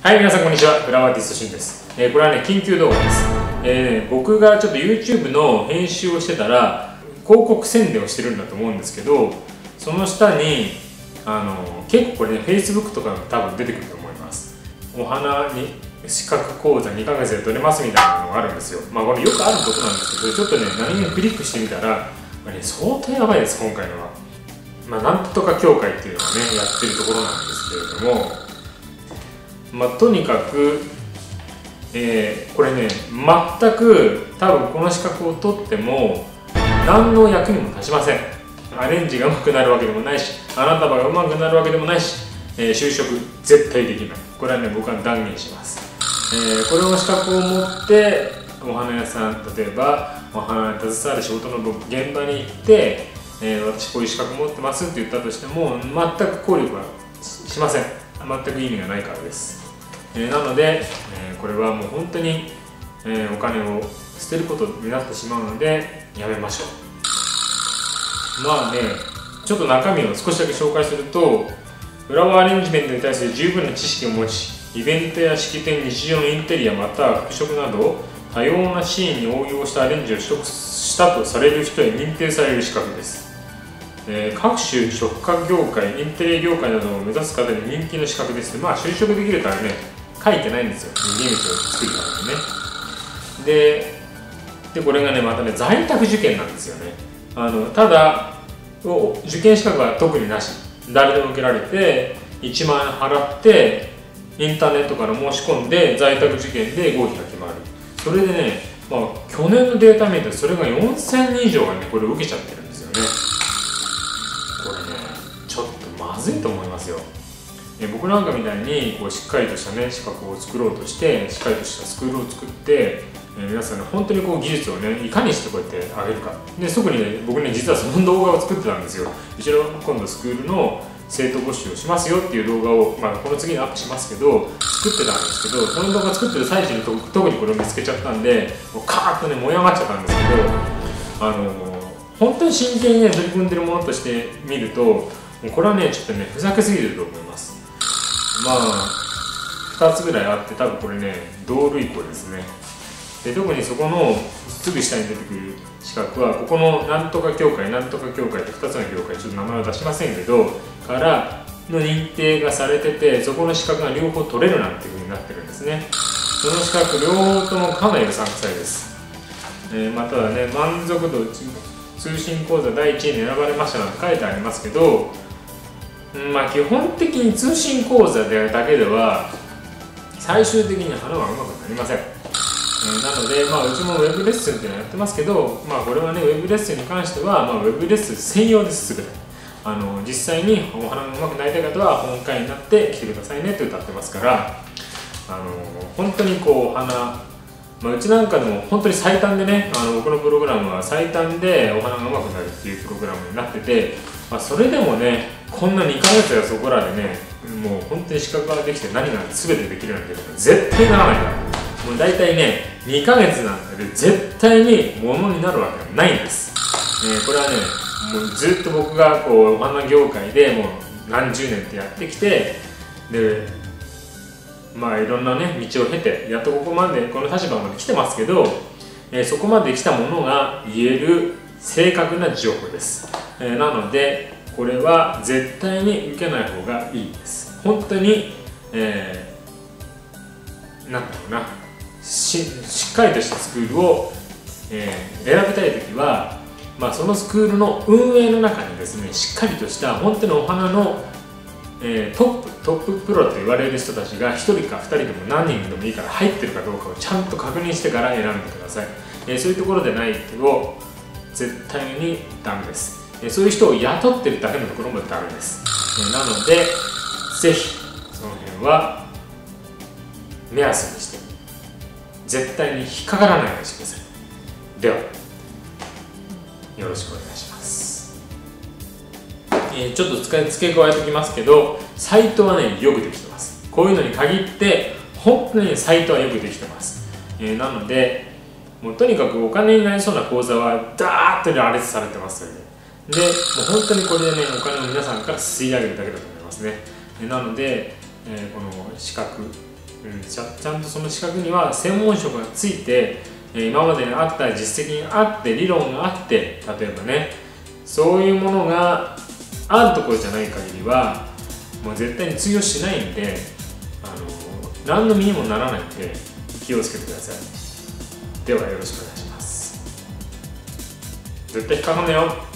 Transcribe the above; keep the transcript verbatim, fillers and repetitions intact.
はい、皆さんこんにちは。フラワーアーティストしんです。えー、これはね、緊急動画です。えー、僕がちょっと YouTube の編集をしてたら、広告宣伝をしてるんだと思うんですけど、その下に、あの結構これね、Facebook とか多分出てくると思います。お花に資格講座にかげつで取れますみたいなのがあるんですよ。まあこれよくあることなんですけど、ちょっとね、何気にクリックしてみたら、まあね、相当やばいです、今回のは。まあ、なんとか協会っていうのがね、やってるところなんですけれども、まあ、とにかく、えー、これね全く多分この資格を取っても何の役にも立ちません。アレンジが上手くなるわけでもないし、花束が上手くなるわけでもないし、えー、就職絶対できない。これはね僕は断言します。えー、これの資格を持ってお花屋さん、例えばお花に携わる仕事の現場に行って、えー、私こういう資格持ってますって言ったとしても全く効力はしません。全く意味がないからです。えー、なので、えー、これはもう本当に、えー、お金を捨てることになってしまうのでやめましょう。まあね、ちょっと中身を少しだけ紹介すると、フラワーアレンジメントに対する十分な知識を持ち、イベントや式典、日常のインテリアまたは服飾など多様なシーンに応用したアレンジを取得したとされる人へ認定される資格です。えー、各種触覚業界、インテリア業界などを目指す方に人気の資格です。まあ就職できるからね、書いてないんですよ、逃げ道を作るためにね。で、でこれがねまたね在宅受験なんですよね。あのただ受験資格は特になし、誰でも受けられていちまんえん払ってインターネットから申し込んで在宅受験で合否が決まる。それでね、まあ、去年のデータ見るとそれがよんせんにん以上がねこれを受けちゃってるんですよね。これねちょっとまずいと思いますよ。え僕なんかみたいにこうしっかりとしたね資格を作ろうとしてしっかりとしたスクールを作って、え皆さんね本当にこう技術をねいかにしてこうやって上げるかで、特にね僕ね実はその動画を作ってたんですよ。うちの今度スクールの生徒募集をしますよっていう動画を、まあ、この次にアップしますけど作ってたんですけど、その動画作ってる最中に特にこれを見つけちゃったんでもうカーッとね燃え上がっちゃったんですけど、あの本当に真剣にね取り組んでるものとして見るともうこれはねちょっとねふざけすぎると思います。まあふたつぐらいあって、多分これね同類項ですね。で特にそこのすぐ下に出てくる資格はここのなんとか協会なんとか協会ってふたつの協会、ちょっと名前は出しませんけどからの認定がされてて、そこの資格が両方取れるなんていうふうになってるんですね。その資格両方ともかなりうさんくさいです。えー、まあただね満足度通信講座だいいちいに選ばれましたなんて書いてありますけど、まあ基本的に通信講座でだけでは最終的に花はうまくなりません。えー、なので、まあ、うちもウェブレッスンっていうのをやってますけど、まあ、これはねウェブレッスンに関しては、まあ、ウェブレッスン専用です。すべてあの実際にお花がうまくなりたい方は本会になって来てくださいねって歌ってますから、あの本当にこうお花、まあ、うちなんかでも本当に最短でね、あの僕のプログラムは最短でお花がうまくなるっていうプログラムになってて、まあ、それでもねこんなにかげつやそこらでねもう本当に資格ができて何が全てできるなんて絶対ならないから、もう大体ねにかげつなんかで絶対にものになるわけはないんです。えー、これはねもうずっと僕がこうお花業界でもう何十年ってやってきて、でまあいろんなね道を経てやっとここまでこの立場まで来てますけど、えー、そこまで来たものが言える正確な情報です。えー、なのでこれは絶対に受けない方がいいです。本当に、えー、なんだろうな し, しっかりとしたスクールを、えー、選びたいときは、まあ、そのスクールの運営の中にですねしっかりとした本当にお花の、えー、トップトッププロと言われる人たちがひとりかふたりでも何人でもいいから入ってるかどうかをちゃんと確認してから選んでください。えー、そういうところでないと絶対にダメです。そういう人を雇ってるだけのところもダメです。なのでぜひその辺は目安にして絶対に引っかからないようにしてください。ではよろしくお願いします。えー、ちょっと付け加えておきますけど、サイトはねよくできてます。こういうのに限って本当にサイトはよくできてます。えー、なのでもうとにかくお金になりそうな講座はダーッと羅列されてますので、でもう本当にこれでねお金を皆さんから吸い上げるだけだと思いますね。なので、えー、この資格うん、ちゃ、ちゃんとその資格には専門職がついて、えー、今までにあった実績があって理論があって、例えばねそういうものがあるところじゃない限りはもう絶対に通用しないんで、あのー、何の身にもならないんで気をつけてください。ではよろしくお願いします。絶対引っかかんないよ。